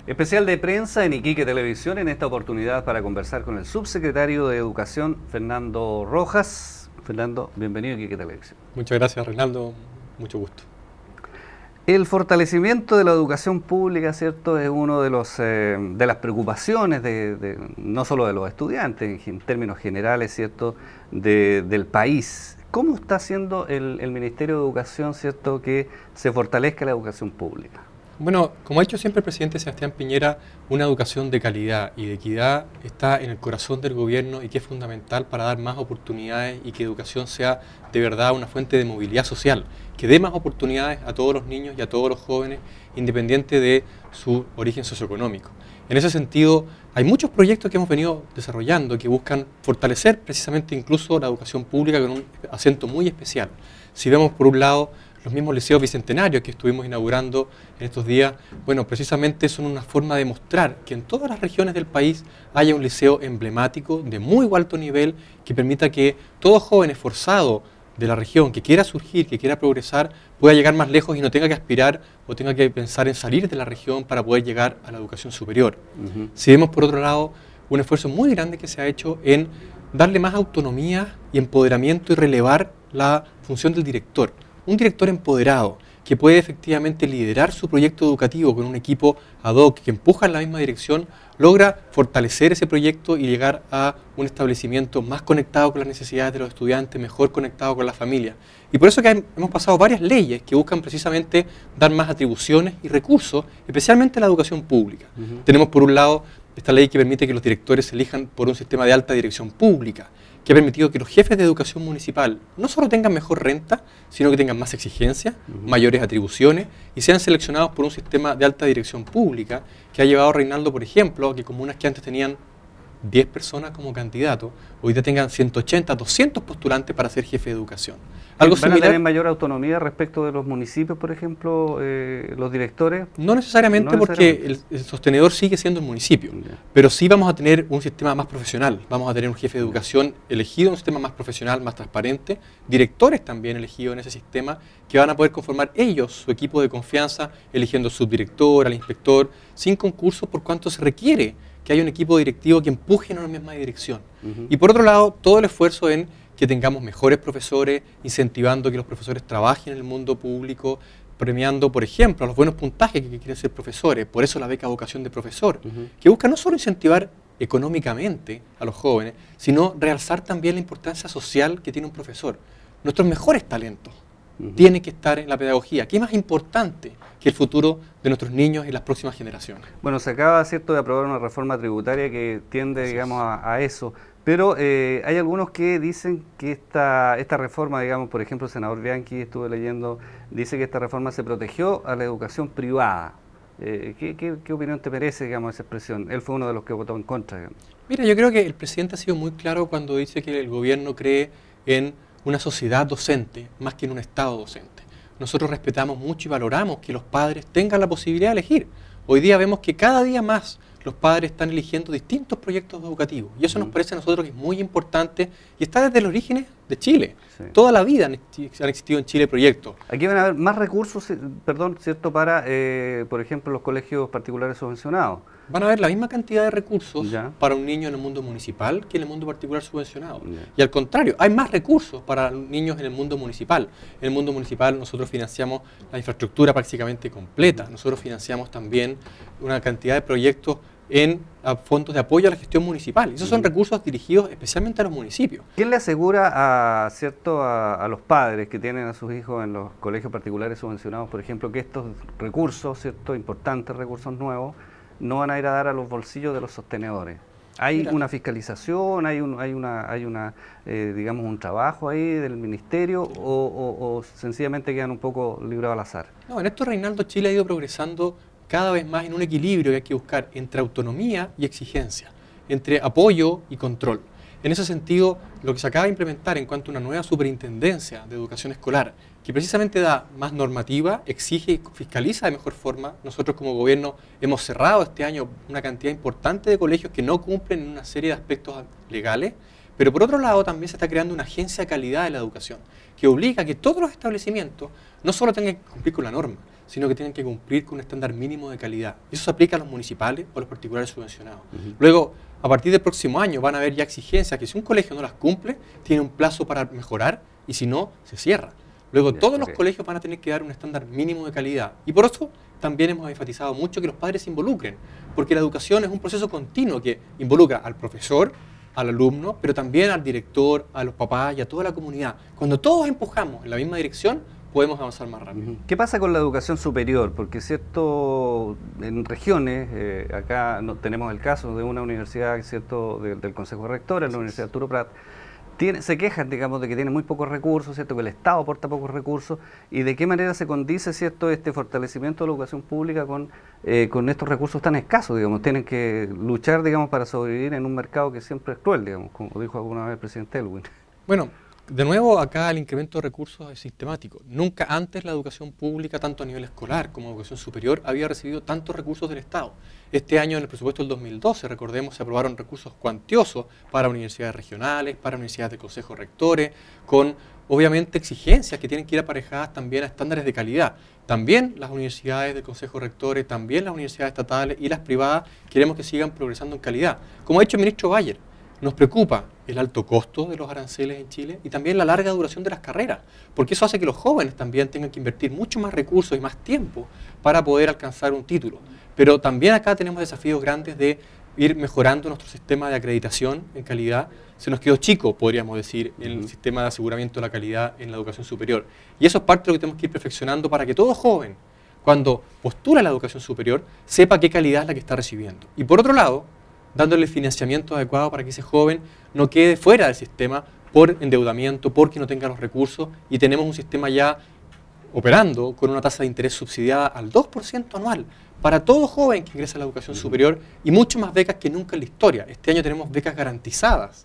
Especial de prensa en Iquique Televisión, en esta oportunidad para conversar con el subsecretario de Educación, Fernando Rojas. Fernando, bienvenido a Iquique Televisión. Muchas gracias, Reinaldo. Mucho gusto. El fortalecimiento de la educación pública, ¿cierto?, es uno de las preocupaciones no solo de los estudiantes, en términos generales, ¿cierto?, del país. ¿Cómo está haciendo el Ministerio de Educación, ¿cierto?, que se fortalezca la educación pública? Bueno, como ha dicho siempre el presidente Sebastián Piñera, una educación de calidad y de equidad está en el corazón del gobierno y que es fundamental para dar más oportunidades y que educación sea de verdad una fuente de movilidad social, que dé más oportunidades a todos los niños y a todos los jóvenes, independiente de su origen socioeconómico. En ese sentido, hay muchos proyectos que hemos venido desarrollando que buscan fortalecer precisamente incluso la educación pública con un acento muy especial. Si vemos por un lado los mismos liceos bicentenarios que estuvimos inaugurando en estos días, bueno, precisamente son una forma de mostrar que en todas las regiones del país haya un liceo emblemático de muy alto nivel que permita que todo joven esforzado de la región que quiera surgir, que quiera progresar, pueda llegar más lejos y no tenga que aspirar o tenga que pensar en salir de la región para poder llegar a la educación superior. Si vemos por otro lado un esfuerzo muy grande que se ha hecho en darle más autonomía y empoderamiento y relevar la función del director. Un director empoderado que puede efectivamente liderar su proyecto educativo con un equipo ad hoc que empuja en la misma dirección, logra fortalecer ese proyecto y llegar a un establecimiento más conectado con las necesidades de los estudiantes, mejor conectado con la familia. Y por eso que hemos pasado varias leyes que buscan precisamente dar más atribuciones y recursos, especialmente a la educación pública. Tenemos por un lado esta ley que permite que los directores se elijan por un sistema de alta dirección pública, que ha permitido que los jefes de educación municipal no solo tengan mejor renta, sino que tengan más exigencias, mayores atribuciones y sean seleccionados por un sistema de alta dirección pública que ha llevado, Reinaldo, por ejemplo, a que comunas que antes tenían 10 personas como candidatos, hoy día tengan 180, 200 postulantes para ser jefe de educación. ¿Van a tener mayor autonomía respecto de los municipios, por ejemplo, los directores? No necesariamente, porque el sostenedor sigue siendo el municipio, pero sí vamos a tener un sistema más profesional, vamos a tener un jefe de educación elegido, un sistema más profesional, más transparente, directores también elegidos en ese sistema, que van a poder conformar ellos su equipo de confianza, eligiendo subdirector, al inspector, sin concurso por cuanto se requiere que haya un equipo directivo que empuje en una misma dirección. Y por otro lado, todo el esfuerzo en que tengamos mejores profesores, incentivando que los profesores trabajen en el mundo público, premiando, por ejemplo, a los buenos puntajes que quieren ser profesores, por eso la beca vocación de profesor, que busca no solo incentivar económicamente a los jóvenes, sino realzar también la importancia social que tiene un profesor. Nuestros mejores talentos tienen que estar en la pedagogía, que es más importante que el futuro de nuestros niños y las próximas generaciones. Bueno, se acaba, ¿cierto?, de aprobar una reforma tributaria que tiende, digamos, a eso. Pero hay algunos que dicen que esta reforma, digamos, por ejemplo, el senador Bianchi, estuve leyendo, dice que esta reforma se protegió a la educación privada. ¿Qué opinión te merece, digamos, esa expresión? Él fue uno de los que votó en contra, digamos. Mira, yo creo que el presidente ha sido muy claro cuando dice que el gobierno cree en una sociedad docente más que en un Estado docente. Nosotros respetamos mucho y valoramos que los padres tengan la posibilidad de elegir. Hoy día vemos que cada día más los padres están eligiendo distintos proyectos educativos y eso nos parece a nosotros que es muy importante y está desde los orígenes de Chile. Toda la vida han existido en Chile proyectos. Aquí van a haber más recursos, perdón, ¿cierto?, para, por ejemplo, los colegios particulares subvencionados. Van a haber la misma cantidad de recursos para un niño en el mundo municipal que en el mundo particular subvencionado. Y al contrario, hay más recursos para niños en el mundo municipal. En el mundo municipal nosotros financiamos la infraestructura prácticamente completa. Nosotros financiamos también una cantidad de proyectos en fondos de apoyo a la gestión municipal. Esos son recursos dirigidos especialmente a los municipios. ¿Quién le asegura a los padres que tienen a sus hijos en los colegios particulares subvencionados, por ejemplo, que estos recursos, ¿cierto?, importantes recursos nuevos, no van a ir a dar a los bolsillos de los sostenedores? ¿Hay una fiscalización, digamos, un trabajo ahí del ministerio o sencillamente quedan un poco librados al azar? No, en esto, Reinaldo, Chile ha ido progresando cada vez más en un equilibrio que hay que buscar entre autonomía y exigencia, entre apoyo y control. En ese sentido, lo que se acaba de implementar en cuanto a una nueva superintendencia de educación escolar, que precisamente da más normativa, exige y fiscaliza de mejor forma. Nosotros como gobierno hemos cerrado este año una cantidad importante de colegios que no cumplen una serie de aspectos legales, pero por otro lado también se está creando una agencia de calidad de la educación, que obliga a que todos los establecimientos no solo tengan que cumplir con la norma, sino que tienen que cumplir con un estándar mínimo de calidad. Eso se aplica a los municipales o a los particulares subvencionados. Luego, a partir del próximo año van a haber ya exigencias que si un colegio no las cumple, tiene un plazo para mejorar y si no, se cierra. Luego todos los colegios van a tener que dar un estándar mínimo de calidad. Y por eso también hemos enfatizado mucho que los padres se involucren, porque la educación es un proceso continuo que involucra al profesor, al alumno, pero también al director, a los papás y a toda la comunidad. Cuando todos empujamos en la misma dirección, podemos avanzar más rápido. ¿Qué pasa con la educación superior? Porque cierto, en regiones, acá no, tenemos el caso de una universidad, cierto, del Consejo de Rectores, la Universidad Arturo Prat, se quejan, digamos, de que tiene muy pocos recursos, ¿cierto? Que el Estado aporta pocos recursos, y de qué manera se condice, ¿cierto?, este fortalecimiento de la educación pública con estos recursos tan escasos, digamos. Tienen que luchar, digamos, para sobrevivir en un mercado que siempre es cruel, digamos, como dijo alguna vez el presidente Elwin. Bueno, de nuevo, acá el incremento de recursos es sistemático. Nunca antes la educación pública, tanto a nivel escolar como educación superior, había recibido tantos recursos del Estado. Este año, en el presupuesto del 2012, recordemos, se aprobaron recursos cuantiosos para universidades regionales, para universidades de consejos rectores, con, obviamente, exigencias que tienen que ir aparejadas también a estándares de calidad. También las universidades de consejos rectores, también las universidades estatales y las privadas queremos que sigan progresando en calidad. Como ha dicho el ministro Bayer, nos preocupa el alto costo de los aranceles en Chile y también la larga duración de las carreras, porque eso hace que los jóvenes también tengan que invertir mucho más recursos y más tiempo para poder alcanzar un título. Pero también acá tenemos desafíos grandes de ir mejorando nuestro sistema de acreditación en calidad. Se nos quedó chico, podríamos decir, el sistema de aseguramiento de la calidad en la educación superior. Y eso es parte de lo que tenemos que ir perfeccionando para que todo joven, cuando postula la educación superior, sepa qué calidad es la que está recibiendo. Y por otro lado, dándole el financiamiento adecuado para que ese joven no quede fuera del sistema por endeudamiento, porque no tenga los recursos, y tenemos un sistema ya operando con una tasa de interés subsidiada al 2% anual para todo joven que ingresa a la educación superior y mucho más becas que nunca en la historia. Este año tenemos becas garantizadas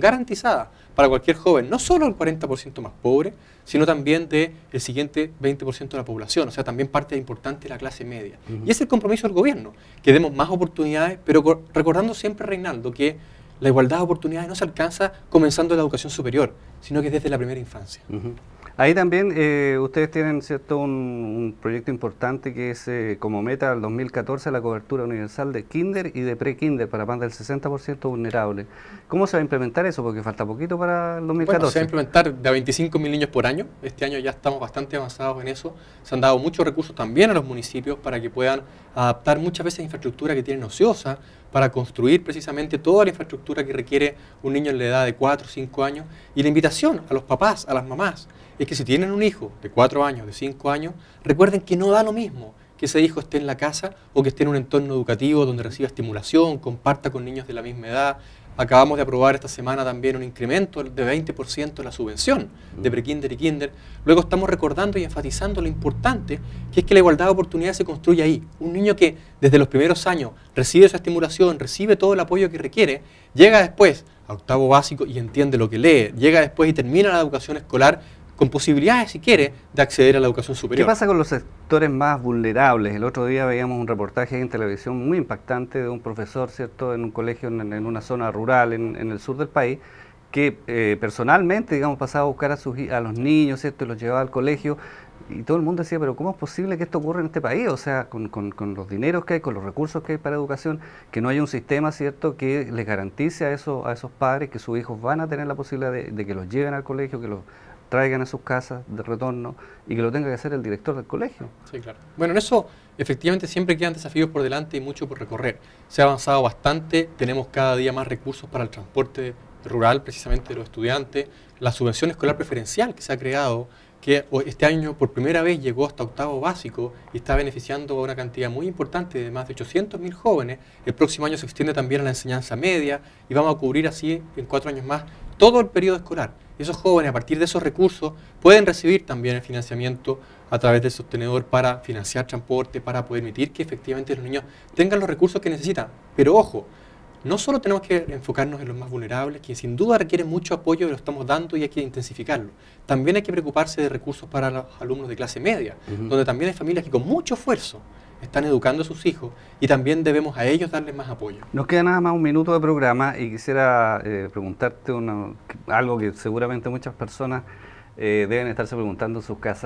para cualquier joven, no solo el 40% más pobre, sino también del siguiente 20% de la población, o sea, también parte importante de la clase media. Y es el compromiso del gobierno, que demos más oportunidades, pero recordando siempre, Reinaldo, que la igualdad de oportunidades no se alcanza comenzando la educación superior, sino que desde la primera infancia. Ahí también ustedes tienen, ¿cierto?, un proyecto importante que es como meta al 2014 la cobertura universal de kinder y de pre-kinder para más del 60% vulnerable. ¿Cómo se va a implementar eso? Porque falta poquito para el 2014. Bueno, se va a implementar de a 25.000 niños por año. Este año ya estamos bastante avanzados en eso. Se han dado muchos recursos también a los municipios para que puedan adaptar muchas veces infraestructura que tienen ociosa para construir precisamente toda la infraestructura que requiere un niño en la edad de 4 o 5 años. Y la invitación a los papás, a las mamás, es que si tienen un hijo de 4 años, de 5 años, recuerden que no da lo mismo que ese hijo esté en la casa o que esté en un entorno educativo donde reciba estimulación, comparta con niños de la misma edad. Acabamos de aprobar esta semana también un incremento de 20% de la subvención de prekinder y kinder. Luego estamos recordando y enfatizando lo importante que es que la igualdad de oportunidades se construye ahí. Un niño que desde los primeros años recibe esa estimulación, recibe todo el apoyo que requiere, llega después a octavo básico y entiende lo que lee, llega después y termina la educación escolar con posibilidades, si quiere, de acceder a la educación superior. ¿Qué pasa con los sectores más vulnerables? El otro día veíamos un reportaje en televisión muy impactante de un profesor, ¿cierto?, en un colegio en una zona rural en el sur del país, que personalmente, digamos, pasaba a buscar a los niños, ¿cierto?, y los llevaba al colegio, y todo el mundo decía, pero ¿cómo es posible que esto ocurra en este país? O sea, con los dineros que hay, con los recursos que hay para educación, que no haya un sistema, ¿cierto?, que les garantice a esos padres que sus hijos van a tener la posibilidad de que los lleven al colegio, que los traigan a sus casas de retorno y que lo tenga que hacer el director del colegio. Sí, claro. Bueno, en eso efectivamente siempre quedan desafíos por delante y mucho por recorrer. Se ha avanzado bastante, tenemos cada día más recursos para el transporte rural, precisamente de los estudiantes, la subvención escolar preferencial que se ha creado, que este año por primera vez llegó hasta octavo básico y está beneficiando a una cantidad muy importante de más de 800.000 jóvenes. El próximo año se extiende también a la enseñanza media y vamos a cubrir así en 4 años más todo el periodo escolar. Esos jóvenes, a partir de esos recursos, pueden recibir también el financiamiento a través del sostenedor para financiar transporte, para permitir que efectivamente los niños tengan los recursos que necesitan. Pero ojo, no solo tenemos que enfocarnos en los más vulnerables, que sin duda requieren mucho apoyo y lo estamos dando y hay que intensificarlo. También hay que preocuparse de recursos para los alumnos de clase media, donde también hay familias que con mucho esfuerzo están educando a sus hijos y también debemos a ellos darles más apoyo. Nos queda nada más un minuto de programa y quisiera preguntarte algo que seguramente muchas personas deben estarse preguntando en sus casas.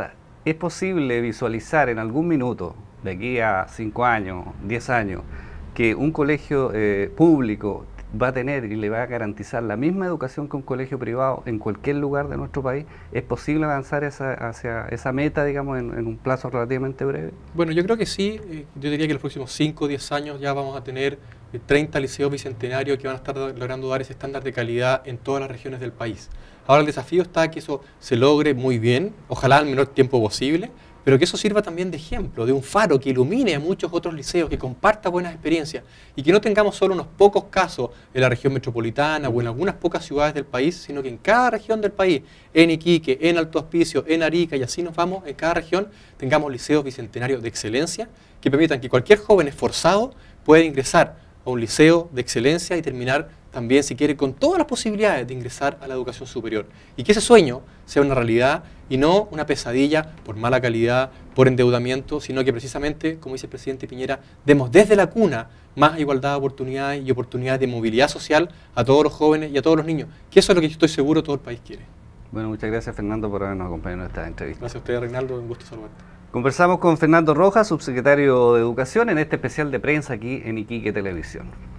¿Es posible visualizar en algún minuto, de aquí a 5 años, 10 años, que un colegio público va a tener y le va a garantizar la misma educación que un colegio privado en cualquier lugar de nuestro país? ¿Es posible avanzar hacia esa meta, digamos, en un plazo relativamente breve? Bueno, yo creo que sí. Yo diría que en los próximos 5 o 10 años ya vamos a tener 30 liceos bicentenarios que van a estar logrando dar ese estándar de calidad en todas las regiones del país. Ahora el desafío está que eso se logre muy bien, ojalá al menor tiempo posible, pero que eso sirva también de ejemplo, de un faro que ilumine a muchos otros liceos, que comparta buenas experiencias y que no tengamos solo unos pocos casos en la región metropolitana o en algunas pocas ciudades del país, sino que en cada región del país, en Iquique, en Alto Hospicio, en Arica y así nos vamos, en cada región tengamos liceos bicentenarios de excelencia que permitan que cualquier joven esforzado pueda ingresar a un liceo de excelencia y terminar también, si quiere, con todas las posibilidades de ingresar a la educación superior. Y que ese sueño sea una realidad y no una pesadilla por mala calidad, por endeudamiento, sino que precisamente, como dice el presidente Piñera, demos desde la cuna más igualdad de oportunidades y oportunidades de movilidad social a todos los jóvenes y a todos los niños, que eso es lo que yo estoy seguro todo el país quiere. Bueno, muchas gracias, Fernando, por habernos acompañado en esta entrevista. Gracias a usted, Reinaldo, un gusto saludarte. Conversamos con Fernando Rojas, subsecretario de Educación, en este especial de prensa aquí en Iquique Televisión.